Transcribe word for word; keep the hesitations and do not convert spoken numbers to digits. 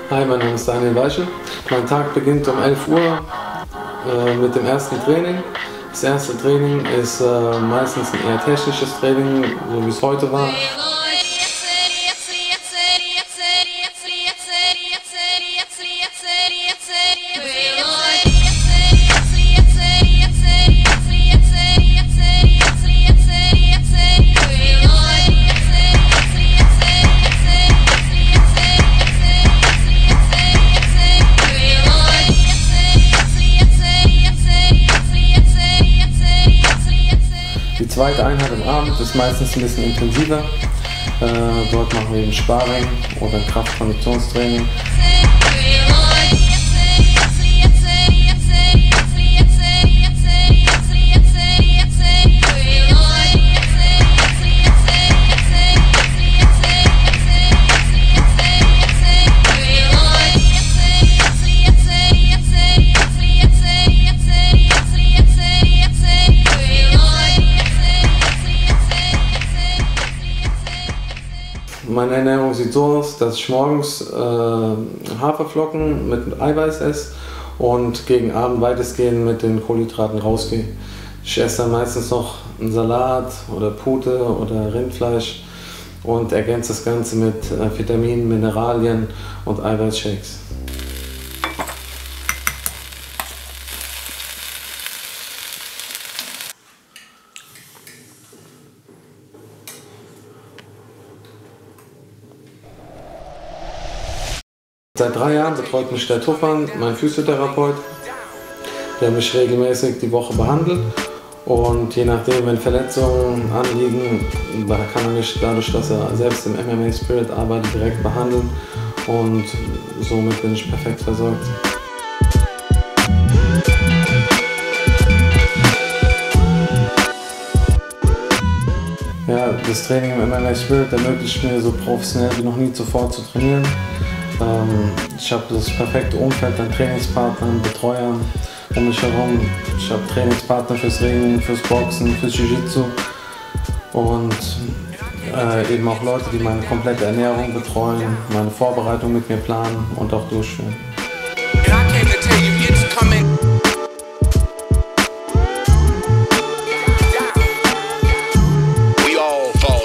Hi, mein Name ist Daniel Weichel. Mein Tag beginnt um elf Uhr äh, mit dem ersten Training. Das erste Training ist äh, meistens ein eher technisches Training, so wie es heute war. Die zweite Einheit am Abend ist meistens ein bisschen intensiver. Äh, dort machen wir eben Sparring oder Kraft-Konditionstraining. Meine Ernährung sieht so aus, dass ich morgens äh, Haferflocken mit Eiweiß esse und gegen Abend weitestgehend mit den Kohlenhydraten rausgehe. Ich esse dann meistens noch einen Salat oder Pute oder Rindfleisch und ergänze das Ganze mit äh, Vitaminen, Mineralien und Eiweißshakes. Seit drei Jahren betreut mich der Tufan, mein Physiotherapeut, der mich regelmäßig die Woche behandelt. Und je nachdem, wenn Verletzungen anliegen, kann er mich dadurch, dass er selbst im M M A Spirit arbeitet, direkt behandeln. Und somit bin ich perfekt versorgt. Ja, das Training im M M A Spirit ermöglicht mir, so professionell wie noch nie zuvor zu trainieren. Ich habe das perfekte Umfeld an Trainingspartnern, Betreuern um mich herum. Ich habe Trainingspartner fürs Ringen, fürs Boxen, fürs Jiu-Jitsu und äh, eben auch Leute, die meine komplette Ernährung betreuen, meine Vorbereitung mit mir planen und auch durchführen.